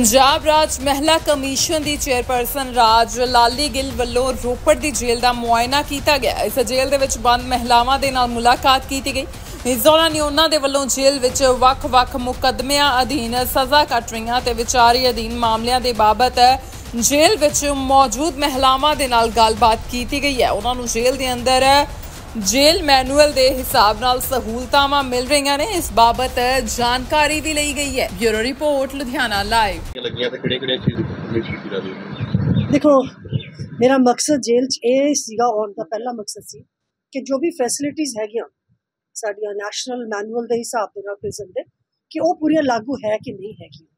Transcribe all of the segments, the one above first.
पंजाब राज महिला कमीशन की चेयरपर्सन राज लाली गिल वल्लों रोपड़ की जेल का मुआयना किया गया। इस जेल के विच बंद महिलावां दे नाल मुलाकात की गई। इस दौरान उन्हां दे वल्लों जेल विच वख-वख मुकदमियां अधीन सज़ा कट रहीआं ते विचारी अधीन मामलिਆਂ ਦੇ बाबत जेल विच मौजूद महिलावां दे नाल गलबात की गई है। उन्हां नूं जेल दे अंदर जेल मैनुअल के हिसाब नाल सहूलतावां मिल रही ने। इस बाबत जानकारी भी ली गई है। Bureau report Ludhiana live. देखो, मेरा मकसद जेल सीगा आउण दा पहला मकसद सी कि जो भी फैसिलिटीज़ हैगियां साडियां नैशनल मैनुअल के हिसाब दे नाल प्रिजन दे कि वो पूरी लागू है कि नहीं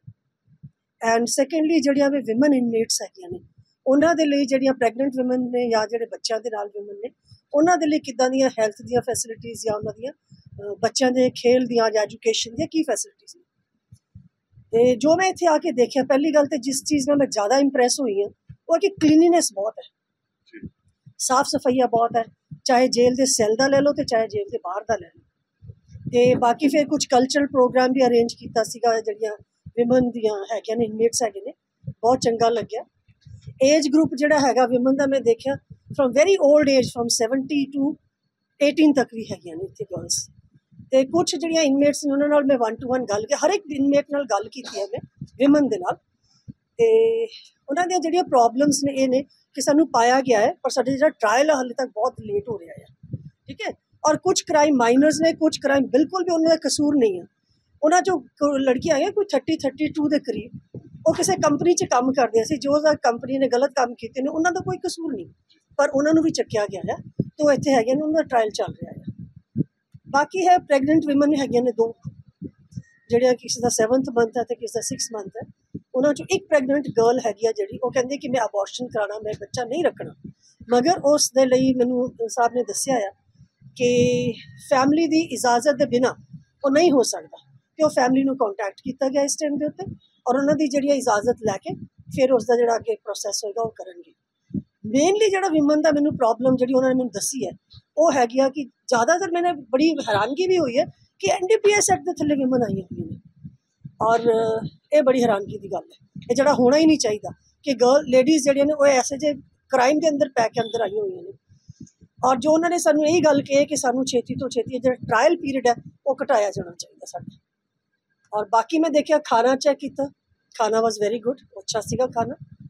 हैगी। एंड सैकेंडली जिहड़ियां भी विमन इनमेट्स हैगियां ने उन्हां दे लई जिहड़ियां प्रैगनेंट विमन ने या जिहड़े बच्चों के नाल विमन ने उन्हां दे लई किदां दियां हैल्थ दियां फैसिलिटीज़ या उन्हां दियां बच्चों के खेल दियां या एजुकेशन दियां की फैसिलिटीज़ ने। ते जो मैं इत्थे आके देखिया, पहली गल तो जिस चीज़ में मैं ज़्यादा इंप्रैस हुई हाँ वो कि क्लीनीनेस बहुत है, साफ सफाइया बहुत है, चाहे जेल के सैल का ले लो तो चाहे जेल के बाहर का ले लो। तो बाकी फिर कुछ कल्चरल प्रोग्राम भी अरेंज किया जिहड़ियां विमन दियां हैगियां ने इनमेट्स हैगे ने, बहुत चंगा लग्या। एज ग्रुप जिहड़ा हैगा विमन का मैं देखिया from very old age from 70 to 18 तक भी हैगियां ने इत्थे गर्ल्स। तो कुछ जिहड़ियां इनमेट्स ने उन्हां नाल मैं 1-to-1 गल हर एक इनमेट नाल गल कीती है मैं विमन दे नाल। ते उन्हां दियां जिहड़ियां प्रॉब्लम्स ने ये ने कि सानू पाया गया है पर साडा जिहड़ा ट्रायल हाले तक बहुत लेट हो रहा है, ठीक है। और कुछ क्राइम माइनर्स ने, कुछ क्राइम बिल्कुल भी उन्होंने कसूर नहीं है। उन्होंने जो लड़कियां हैं कोई 30-32 के करीब वो किसी कंपनी च काम करते सी, जो कंपनी ने गलत काम किए ने उन्होंने कोई कसूर नहीं, पर उन्होंने भी चक्या गया है। तो इतने है उनका ट्रायल चल रहा है। बाकी है प्रैगनेंट विमन है ने दो, जिहड़ियां किसी का 7th मंथ है तो किसी का 6th मंथ है। उन्होंने एक प्रैगनेंट गर्ल हैगी जी, वो कहती कि मैं अबॉर्शन कराना, मैं बच्चा नहीं रखना, मगर उस दे लई मैनू साहब ने दस्सिया है कि फैमिली की इजाजत के बिना वो नहीं हो सकता। कि वो फैमिली को कॉन्टैक्ट किया गया इस टाइम के उत्ते और उन्होंने जी इजाजत लैके फिर उसका जो अगे प्रोसैस होएगा वो करेंगे। मेनली जो विमन का मैनू प्रॉब्लम जी उन्होंने मैंने दसी है वो हैगी कि ज़्यादातर मैंने बड़ी हैरानगी भी हुई है कि NDPS एक्ट के थले विमन आई हुई ने, और ये बड़ी हैरानगी की गल है। ये जरा होना ही नहीं चाहिए कि गर्ल लेडीज़ जड़ियाँ ने वो ऐसे जे क्राइम के अंदर पै के अंदर आई हुई ने। और जो उन्होंने सानू यही गल कही कि सानू छेती तो छेती जो ट्रायल पीरियड है वो घटाया जाना चाहिए साਡਾ। और बाकी मैं देखा खाना चेक किया, खाना वॉज वेरी गुड, अच्छा सीगा खाना।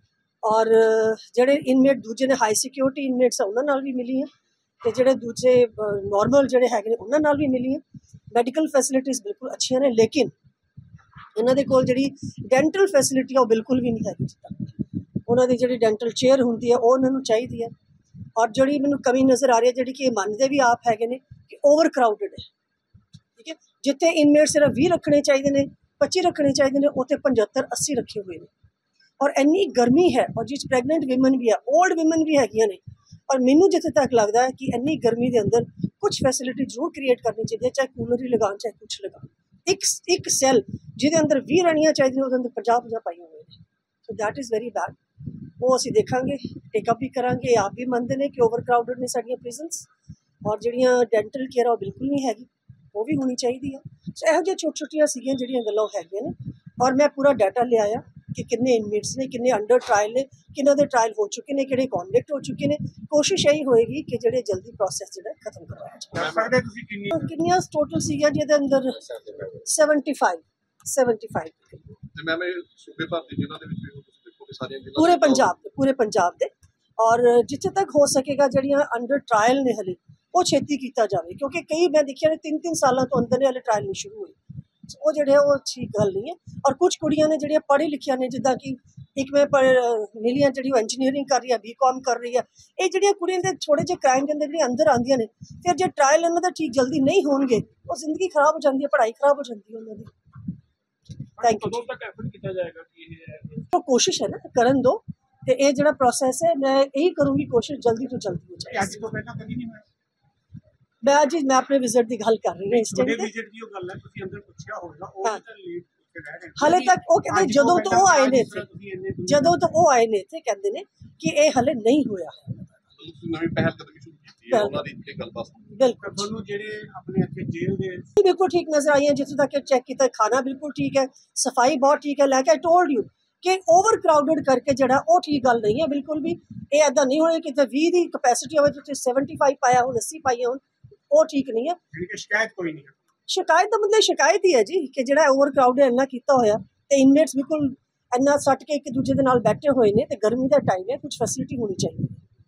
और जोड़े इनमेट दूजे ने हाई सिक्योरिटी इनमेट्स उन्होंने भी मिली हैं तो जोड़े दूजे नॉर्मल जोड़े है उन्होंने भी मिली हैं। मैडिकल फैसिलिटीज़ बिल्कुल अच्छी ने, लेकिन इन्होंने कोल जी डेंटल फैसिलिटी वो बिल्कुल भी नहीं है। जितना उन्होंने जी डेंटल चेयर होंगी है वो उन्होंने चाहिए है। और जी मैंने कमी नज़र आ रही है जी कि मानते भी आप है कि ओवर क्राउडिड है, ठीक है। जिते इनमेट सिर्फ 20 रखने चाहिए ने, 25 रखने चाहिए ने, उत्ते 75-80 रखे हुए हैं। और इन्नी गर्मी है और जिस प्रैगनेंट विमन भी है, ओल्ड विमन भी हैगियां ने। और मैनू जिथे तक लगता है कि इन्नी गर्मी के अंदर कुछ फैसिलिटी जरूर क्रिएट करनी चाहिए, चाहे कूलर ही लगान चाहे कुछ लगान। एक सैल जिहदे अंदर 20 रहनियां चाहिए उहदे अंदर 50-50 पाई हुई है। So that is very bad. वो असीं देखांगे, टेकअप भी करांगे। आप भी मनते हैं कि ओवर क्राउडिड ने साडियां प्रिजनस, और जिहड़ियां डेंटल केयर वो बिल्कुल नहीं हैगी, वो भी होनी चाहिए है। सो यहो जिहियां छोटी-छोटियां सीगियां जिहड़ियां गल्लां हैगियां ने। और मैं पूरा डाटा ले आया कि किन्ने इनमेट्स ने, किन्ने अंडर ट्रायल ने, किन्हों के ट्रायल हो चुके हैं, किहड़े कॉन्विक्ट हो चुके हैं। कोशिश यही होएगी कि जिहड़े जल्दी प्रोसैस जिहड़ा खत्म करवाया जाए। किन्नियां टोटल सीगियां जिहदे अंदर 75 पूरे पंजाब के। और जिथे तक हो सकेगा जिहड़ियां अंडर ट्रायल ने हले वो छेती किया जाए, क्योंकि कई मैं देखिया ने 3-3 सालों तो अंदर ने हले ट्रायल नहीं शुरू हुए। वो जो वो अच्छी गल नहीं है। और कुछ कुड़ियां ने जो पढ़ी लिखिया ने, जिदा कि एक मैं मिली है जी इंजीनियरिंग कर रही है, BCom कर रही है। ये जो कुड़ियां दे थोड़े जे क्राइम के अंदर अंदर आंदियां ने, फिर जो ट्रायल इन्हों ठीक जल्दी नहीं होंगे वो जिंदगी खराब हो जाती है, पढ़ाई खराब हो जाती है उन्होंने। Thank you. तो कोशिश है ना, करन दो। तो ये जो प्रोसैस है मैं यही करूँगी, कोशिश जल्दी तो जल्दी हो जाए। मैं आज मैं अपने विजिट की गल कर रही हूँ इस टाइम हाले तक वो कहते जदों तो वो आए ने इत्थे, जदों तो वो आए ने इत्थे कहते ने कि ये हाले नहीं होया है। बिल्कुल ठीक नजर आई है, जितों तक चेक किया खाना बिल्कुल ठीक है, सफाई बहुत ठीक है। लाइक आई टोल्ड यू ਕਿ ਓਵਰ ਕਰਾਊਡਡ ਕਰਕੇ ਜਿਹੜਾ ਉਹ ਠੀਕ ਗੱਲ ਨਹੀਂ ਹੈ ਬਿਲਕੁਲ ਵੀ। ਇਹ ਇੱਦਾਂ ਨਹੀਂ ਹੋਣਾ ਕਿ 20 ਦੀ ਕਪੈਸਿਟੀ ਹੋਵੇ ਤੁਸੀਂ 75 ਪਾਇਆ ਹੁਣ 80 ਪਾਈਏ ਹੁਣ, ਉਹ ਠੀਕ ਨਹੀਂ ਹੈ। ਸ਼ਿਕਾਇਤ ਕੋਈ ਨਹੀਂ? ਸ਼ਿਕਾਇਤ ਦਾ ਮਤਲਬ ਸ਼ਿਕਾਇਤ ਹੀ ਹੈ ਜੀ ਕਿ ਜਿਹੜਾ ਓਵਰ ਕਰਾਊਡ ਇੰਨਾ ਕੀਤਾ ਹੋਇਆ ਤੇ ਇਨਮੇਟਸ ਬਿਲਕੁਲ ਇੰਨਾ ਸੱਟ ਕੇ ਇੱਕ ਦੂਜੇ ਦੇ ਨਾਲ ਬੈਠੇ ਹੋਏ ਨੇ ਤੇ ਗਰਮੀ ਦਾ ਟਾਈਮ ਹੈ, ਕੁਝ ਫੈਸਿਲਿਟੀ ਹੋਣੀ ਚਾਹੀਦੀ ਹੈ।